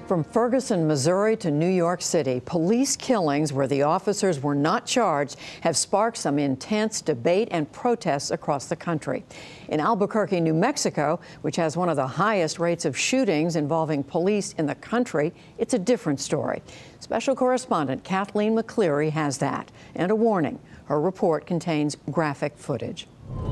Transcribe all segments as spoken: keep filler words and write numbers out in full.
From Ferguson, Missouri to New York City, police killings where the officers were not charged have sparked some intense debate and protests across the country. In Albuquerque, New Mexico, which has one of the highest rates of shootings involving police in the country, it's a different story. Special correspondent Kathleen McCleery has that. And a warning, her report contains graphic footage.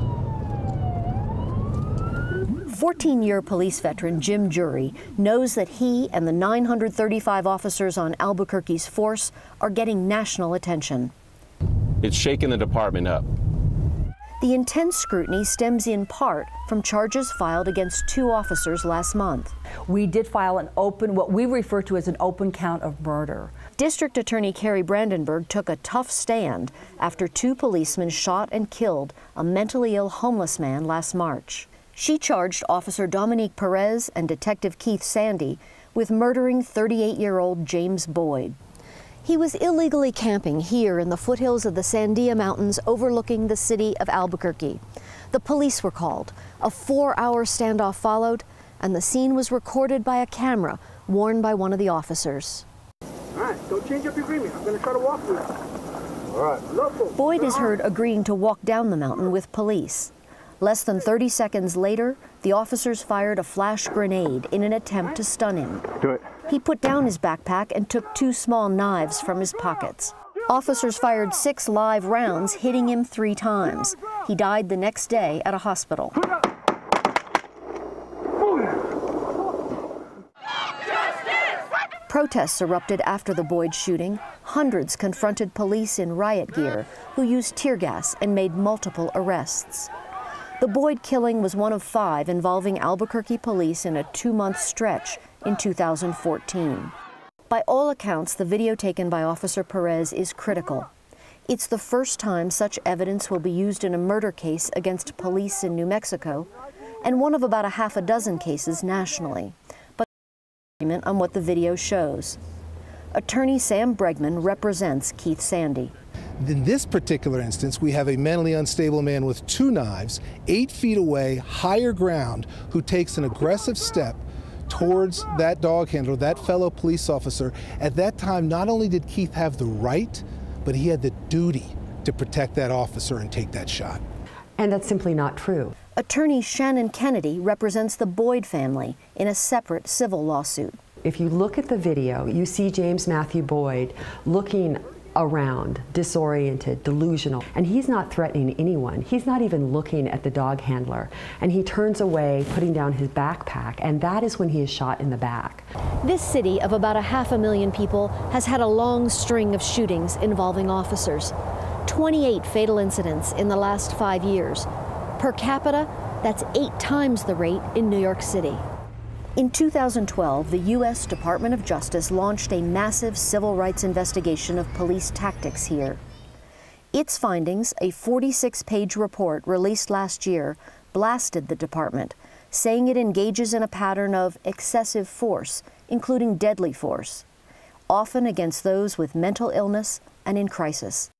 fourteen-year police veteran Jim Jury knows that he and the nine hundred thirty-five officers on Albuquerque's force are getting national attention. It's shaking the department up. The intense scrutiny stems in part from charges filed against two officers last month. We did file an open, what we refer to as an open count of murder. District Attorney Carrie Brandenburg took a tough stand after two policemen shot and killed a mentally ill homeless man last March. She charged Officer Dominique Perez and Detective Keith Sandy with murdering thirty-eight-year-old James Boyd. He was illegally camping here in the foothills of the Sandia Mountains overlooking the city of Albuquerque. The police were called. A four-hour standoff followed, and the scene was recorded by a camera worn by one of the officers. All right, don't change up your agreement. I'm going to try to walk with you. All right. Local. Boyd is heard agreeing to walk down the mountain with police. Less than thirty seconds later, the officers fired a flash grenade in an attempt to stun him. Do it. He put down his backpack and took two small knives from his pockets. Officers fired six live rounds, hitting him three times. He died the next day at a hospital. Protests erupted after the Boyd shooting. Hundreds confronted police in riot gear, who used tear gas and made multiple arrests. The Boyd killing was one of five involving Albuquerque police in a two-month stretch in two thousand fourteen. By all accounts, the video taken by Officer Perez is critical. It's the first time such evidence will be used in a murder case against police in New Mexico, and one of about a half a dozen cases nationally. But agreement on what the video shows. Attorney Sam Bregman represents Keith Sandy. In this particular instance, we have a mentally unstable man with two knives, eight feet away, higher ground, who takes an aggressive step towards that dog handler, that fellow police officer. At that time, not only did Keith have the right, but he had the duty to protect that officer and take that shot. And that's simply not true. Attorney Shannon Kennedy represents the Boyd family in a separate civil lawsuit. If you look at the video, you see James Matthew Boyd looking around, disoriented, delusional, and he's not threatening anyone. He's not even looking at the dog handler, and he turns away, putting down his backpack, and that is when he is shot in the back. This city of about a half a million people has had a long string of shootings involving officers. twenty-eight fatal incidents in the last five years. Per capita, that's eight times the rate in New York City. In two thousand twelve, the U S Department of Justice launched a massive civil rights investigation of police tactics here. Its findings, a forty-six page report released last year, blasted the department, saying it engages in a pattern of excessive force, including deadly force, often against those with mental illness and in crisis.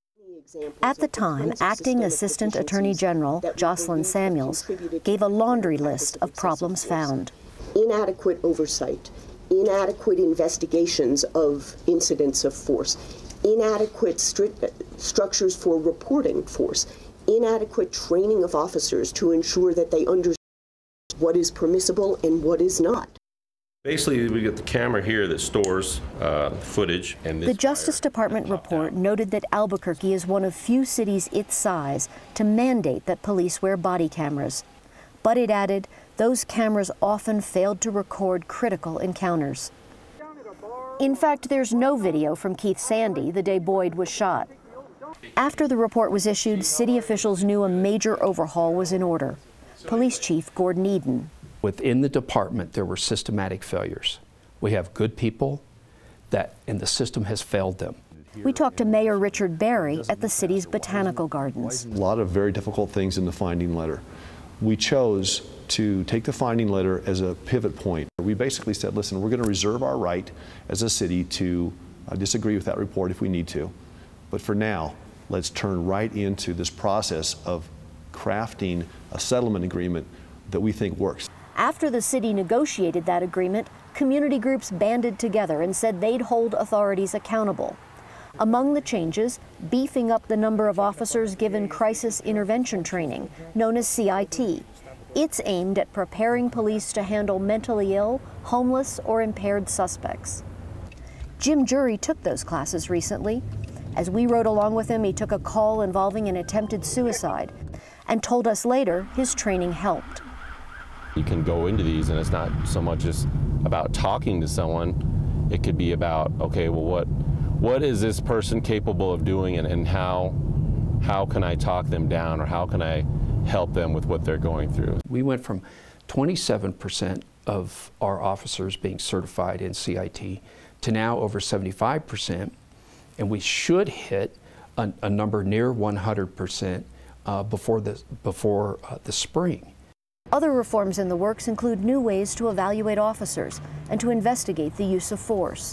At the time, Acting Assistant Attorney General Jocelyn Samuels gave a laundry list of problems found. Inadequate oversight, inadequate investigations of incidents of force, inadequate stri- structures for reporting force, inadequate training of officers to ensure that they understand what is permissible and what is not. Basically, we get the camera here that stores uh, footage. And this the Justice Department report noted that Albuquerque is one of few cities its size to mandate that police wear body cameras. But it added, those cameras often failed to record critical encounters. In fact, there's no video from Keith Sandy the day Boyd was shot. After the report was issued, city officials knew a major overhaul was in order. Police Chief Gordon Eden. Within the department, there were systematic failures. We have good people, that, and the system has failed them. We talked to Mayor Richard Berry at the city's botanical gardens. A lot of very difficult things in the finding letter. We chose to take the finding letter as a pivot point. We basically said, listen, we're going to reserve our right as a city to uh, disagree with that report if we need to. But for now, let's turn right into this process of crafting a settlement agreement that we think works. After the city negotiated that agreement, community groups banded together and said they'd hold authorities accountable. Among the changes, beefing up the number of officers given crisis intervention training, known as C I T. It's aimed at preparing police to handle mentally ill, homeless, or impaired suspects. Jim Jury took those classes recently. As we rode along with him, he took a call involving an attempted suicide and told us later his training helped. You can go into these and it's not so much just about talking to someone. It could be about, okay, well, what what is this person capable of doing, and, and how how can I talk them down, or how can I help them with what they're going through? We went from twenty-seven percent of our officers being certified in C I T to now over seventy-five percent, and we should hit a, a number near one hundred percent uh, before the, before uh, the spring. Other reforms in the works include new ways to evaluate officers and to investigate the use of force.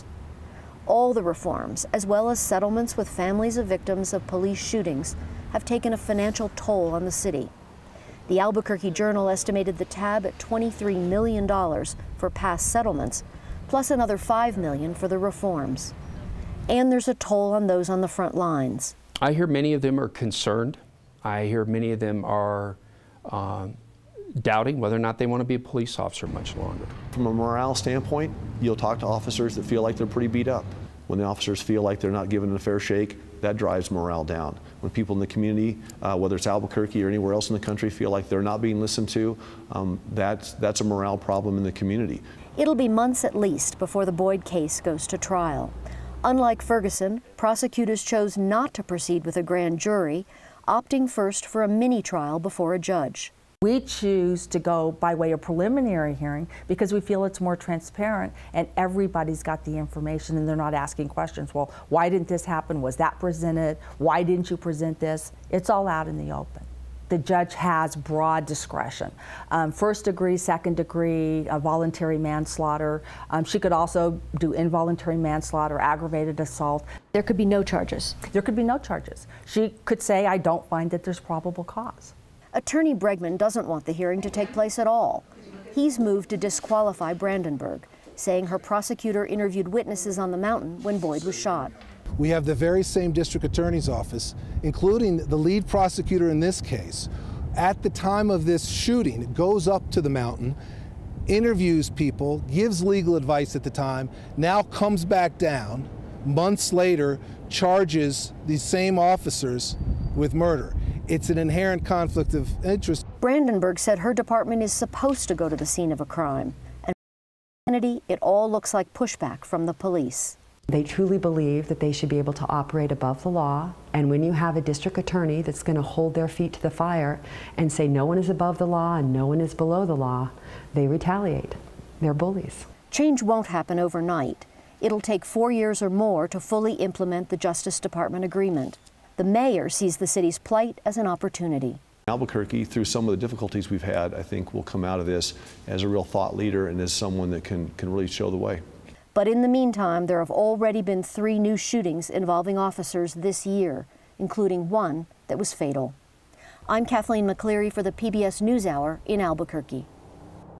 All the reforms, as well as settlements with families of victims of police shootings, have taken a financial toll on the city. The Albuquerque Journal estimated the tab at twenty-three million dollars for past settlements, plus another five million dollars for the reforms. And there's a toll on those on the front lines. I hear many of them are concerned. I hear many of them are um, doubting whether or not they want to be a police officer much longer. From a morale standpoint, you'll talk to officers that feel like they're pretty beat up. When the officers feel like they're not given a fair shake, that drives morale down. When people in the community, uh, whether it's Albuquerque or anywhere else in the country, feel like they're not being listened to, um, that's, that's a morale problem in the community. It'll be months at least before the Boyd case goes to trial. Unlike Ferguson, prosecutors chose not to proceed with a grand jury, opting first for a mini trial before a judge. We choose to go by way of preliminary hearing because we feel it's more transparent and everybody's got the information and they're not asking questions. Well, why didn't this happen? Was that presented? Why didn't you present this? It's all out in the open. The judge has broad discretion. Um, first degree, second degree, uh, voluntary manslaughter. Um, she could also do involuntary manslaughter, aggravated assault. There could be no charges. There could be no charges. She could say, I don't find that there's probable cause. Attorney Bregman doesn't want the hearing to take place at all. He's moved to disqualify Brandenburg, saying her prosecutor interviewed witnesses on the mountain when Boyd was shot. We have the very same district attorney's office, including the lead prosecutor in this case, at the time of this shooting, goes up to the mountain, interviews people, gives legal advice at the time, now comes back down, months later, charges these same officers with murder. It's an inherent conflict of interest. Brandenburg said her department is supposed to go to the scene of a crime. And for Kennedy, it all looks like pushback from the police. They truly believe that they should be able to operate above the law, and when you have a district attorney that's going to hold their feet to the fire and say no one is above the law and no one is below the law, they retaliate. They're bullies. Change won't happen overnight. It'll take four years or more to fully implement the Justice Department agreement. The mayor sees the city's plight as an opportunity. Albuquerque, through some of the difficulties we've had, I think will come out of this as a real thought leader and as someone that can, can really show the way. But in the meantime, there have already been three new shootings involving officers this year, including one that was fatal. I'm Kathleen McCleery for the P B S NewsHour in Albuquerque.